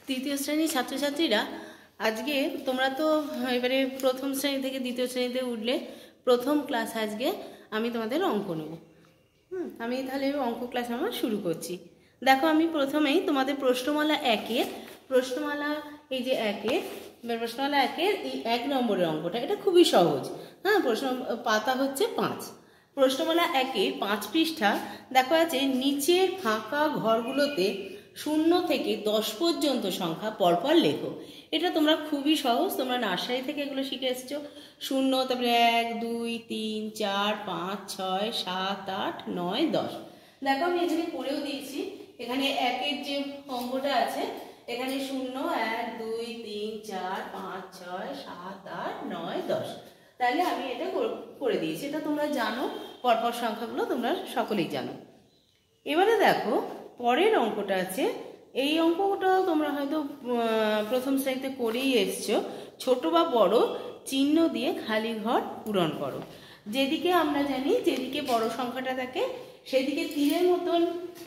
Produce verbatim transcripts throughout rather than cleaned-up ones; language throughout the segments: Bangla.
তৃতীয় শ্রেণীর ছাত্রছাত্রীরা, আজকে তোমরা তো এবারে প্রথম শ্রেণী থেকে দ্বিতীয় শ্রেণীতে উঠলে, প্রথম ক্লাস আজকে আমি তোমাদের অঙ্ক নেব। হুম আমি তাহলে অঙ্ক ক্লাস আমার শুরু করছি। দেখো, আমি প্রথমেই তোমাদের প্রশ্নমালা একে প্রশ্নমালা এই যে একে প্রশ্নমালা একের এই এক নম্বরের অঙ্কটা, এটা খুবই সহজ। হ্যাঁ, প্রশ্ন পাতা হচ্ছে পাঁচ। প্রশ্নমালা একে পাঁচ পৃষ্ঠা দেখা আছে, নিচের ফাঁকা ঘরগুলোতে শূন্য থেকে দশ পর্যন্ত সংখ্যা পরপর লেখো। এটা তোমরা খুবই সহজ, তোমরা নার্সারি থেকে এগুলো শিখে এসছো। শূন্য, তারপরে এক, দুই, তিন, চার, পাঁচ, ছয়, সাত, আট, নয়, দশ। দেখো, আমি এখানে করেও দিয়েছি। এখানে একের যে অঙ্কটা আছে, এখানে শূন্য, এক, দুই, তিন, চার, পাঁচ, ছয়, সাত, আট, নয়, দশ। তাহলে আমি এটা করে দিয়েছি। এটা তোমরা জানো, পরপর সংখ্যাগুলো তোমরা সকলেই জানো। এবারে দেখো, পরের অঙ্কটা আছে। এই অঙ্কটাও তোমরা হয়তো প্রথম শ্রেণীতে করেই এসছো। ছোট বা বড় চিহ্ন দিয়ে খালি ঘর পূরণ করো। যেদিকে আমরা জানি, যেদিকে বড় সংখ্যাটা থাকে সেদিকে তীরের মতন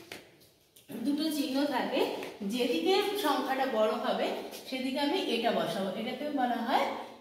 দুটো চিহ্ন থাকে। যেদিকে সংখ্যাটা বড় হবে সেদিকে আমি এটা বসাবো। এটাকে বলা হয়,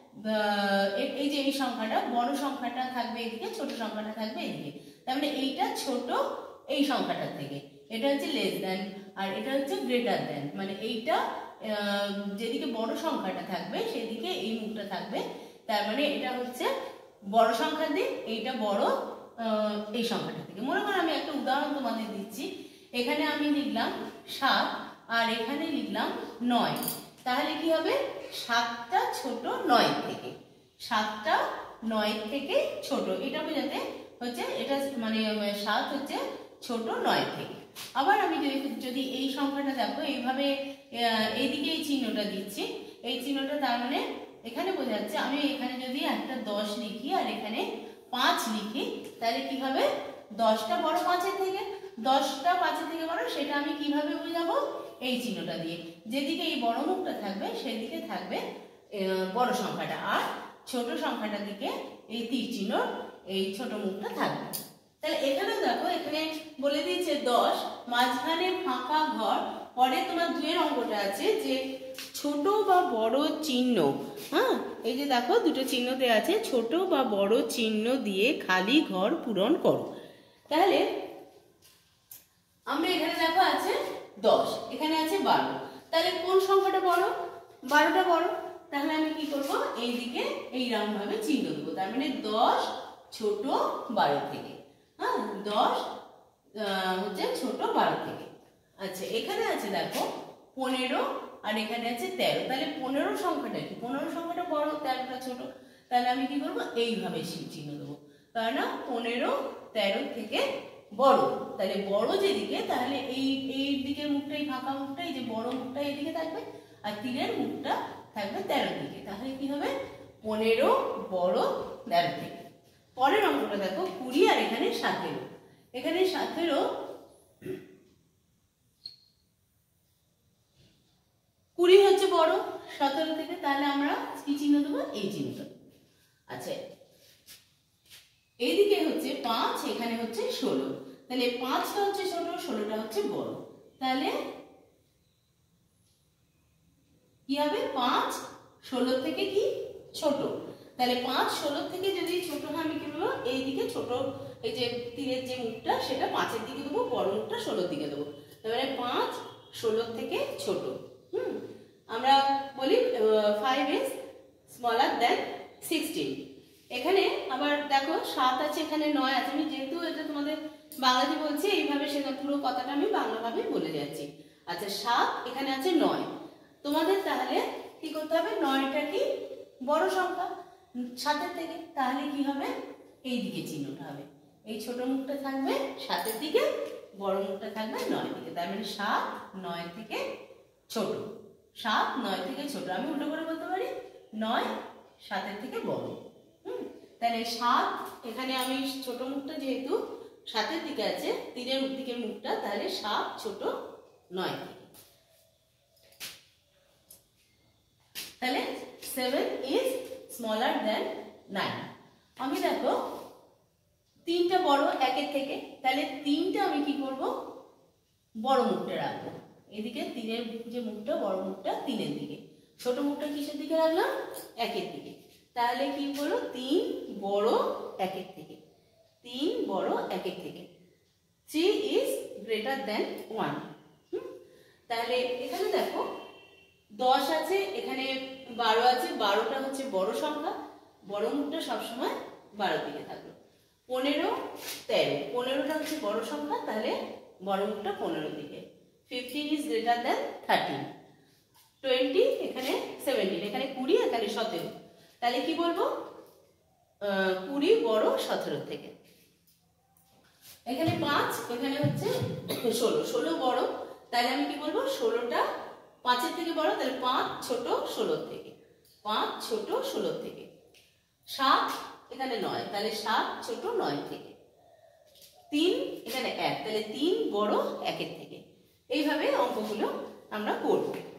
এই যে এই সংখ্যাটা, বড় সংখ্যাটা থাকবে এদিকে, ছোট সংখ্যাটা থাকবে এদিকে। তার মানে এইটা ছোট এই সংখ্যাটার থেকে, এটা হচ্ছে লেস দেন, আর এটা হচ্ছে গ্রেটার দেন। মানে এইটা যেদিকে বড় সংখ্যাটা থাকবে সেদিকে এই মুখটা থাকবে। তার মানে এটা হচ্ছে বড় সংখ্যার দিক, এইটা বড় এই সংখ্যাটা থেকে। মনে করো আমি একটা উদাহরণ তোমাদের দিচ্ছি। এখানে আমি লিখলাম সাত আর এখানে লিখলাম নয়। তাহলে কি হবে? সাতটা ছোট নয় থেকে, সাতটা নয় থেকে ছোট, এটা বোঝাতে হচ্ছে এটা মানে সাত হচ্ছে ছোট নয় থেকে। আবার আমি যদি যদি এই সংখ্যাটা দেখো, এইভাবে এইদিকে এই চিহ্নটা দিচ্ছি, এই চিহ্নটা তার মানে এখানে বোঝা যাচ্ছে আমি এখানে যদি একটা দশ লিখি আর এখানে পাঁচ লিখি, তাহলে কি হবে? দশটা বড় পাঁচের থেকে, দশটা পাঁচের থেকে বড়, সেটা আমি কিভাবে বোঝাবো? এই চিহ্নটা দিয়ে। যেদিকে এই বড় মুখটা থাকবে সেদিকে থাকবে বড় সংখ্যাটা, আর ছোট সংখ্যাটার দিকে এই তীর চিহ্ন, এই ছোট মুখটা থাকবে। তাহলে এখানে দেখো, এখানে বলে দিয়েছে দশ, মাঝখানে ফাঁকা ঘর। পরে তোমার দুয়ের অঙ্কটা আছে যে ছোট বা বড় চিহ্ন, হ্যাঁ এই যে দেখো দুটো চিহ্ন দেওয়া আছে, ছোট বা বড় চিহ্ন দিয়ে খালি ঘর পূরণ করো। তাহলে আমরা এখানে দেখো আছে দশ, এখানে আছে বারো। তাহলে কোন সংখ্যাটা বড়? বারোটা বড়। তাহলে আমি কি করব? এইদিকে এইরকম ভাবে চিহ্ন দেবো। তার মানে দশ ছোট বারো থেকে, হ্যাঁ দশ হচ্ছে ছোট বারো থেকে। আচ্ছা, এখানে আছে দেখো পনেরো আর এখানে আছে তেরো। তাহলে পনেরো সংখ্যাটা কি? পনেরো সংখ্যাটা বড়, তেরোটা ছোট। তাহলে আমি কি করবো? এইভাবে চিহ্ন দেবো। তাই না, পনেরো তেরো থেকে বড়। তাহলে বড় যেদিকে, তাহলে এই এই দিকের মুখটা, এই ফাঁকা মুখটা, এই যে বড় মুখটা এইদিকে থাকবে, আর তীরের মুখটা থাকবে তেরোর দিকে। তাহলে কি হবে? পনেরো বড় তেরো থেকে। পরের অঙ্কটা দেখো, কুড়ি আর এখানে সতেরো। এখানে সতেরো, কুড়ি হচ্ছে বড় সতেরো থেকে, তাহলে আমরা কি চিহ্ন দেবো? এই চিহ্নটা। আচ্ছা, এইদিকে হচ্ছে পাঁচ, এখানে হচ্ছে ষোলো। তাহলে পাঁচটা হচ্ছে ছোট, ষোলোটা হচ্ছে বড়। তাহলে কি হবে? পাঁচ ষোলো থেকে কি ছোট। তাহলে পাঁচ ষোলো থেকে যদি ছোট হয়, আমি কি বলবো? এইদিকে ছোট, এই যে তীরের যে মুখটা সেটা পাঁচের দিকে দেবো, বড় মুখটা ষোলোর দিকে দেবো। তাহলে পাঁচ ষোলোর থেকে ছোট। হুম আমরা বলি five is smaller than sixteen. এখানে আবার দেখো সাত আছে, এখানে নয় আছে। আমি যেহেতু এটা তোমাদের বাংলাতে বলছি, এইভাবে সেটা পুরো কথাটা আমি বাংলাভাবে বলে যাচ্ছি। আচ্ছা, সাত এখানে আছে নয়। তোমাদের তাহলে কি করতে হবে? নয়টা কি বড় সংখ্যা সাতের থেকে, তাহলে কি হবে? এই দিকে চিহ্নটা হবে, এই ছোট মুখটা থাকবে সাতের দিকে, বড় মুখটা থাকবে নয় দিকে। তার মানে সাত নয় থেকে ছোট, সাত নয় থেকে ছোট। আমি উল্টো করে বলতে পারি নয় সাতের থেকে বড়। হুম তাহলে সাত, এখানে আমি ছোট মুখটা যেহেতু সাতের দিকে আছে, তীরের দিকের মুখটা, তাহলে সাত ছোট নয় থেকে। তাহলে seven is smaller than nine. আমি দেখো তিনটা বড় একের থেকে, তাহলে তিনটা আমি কি করব? বড় মুখটা রাখবো। এদিকে তিনের যে মুখটা বড় মুখটা তিনের দিকে, ছোট মুখটা কিসের দিকে রাখলাম? একের দিকে। তাহলে কি বলো? তিন বড় একের থেকে, তিন বড় একের থেকে। Three is greater than one. তাহলে এখানে দেখো দশ আছে, এখানে বারো আছে, বারোটা হচ্ছে বড় সংখ্যা, বড় মুখটা সবসময় বারোর দিকে থাকলো। পনেরো তেরো, পনেরোটা হচ্ছে বড় সংখ্যা, তাহলে বড় মুখটা পনেরোর দিকে। Fifteen is greater than thirteen. Twenty এখানে সেভেন্টিন, এখানে কুড়ি এখানে সতেরো, তাহলে কি বলবো? কুড়ি বড় সতেরোর থেকে। এখানে পাঁচ, এখানে হচ্ছে ষোলো, ষোলো বড়, তাহলে আমি কি বলবো? ষোলোটা পাঁচের থেকে বড়, তাহলে পাঁচ ছোট ষোলোর থেকে, পাঁচ ছোট ষোলোর থেকে। সাত এখানে নয়, তাহলে সাত ছোট নয় থেকে। তিন এখানে এক, তাহলে তিন বড় একের থেকে। এইভাবে অঙ্কগুলো আমরা করব।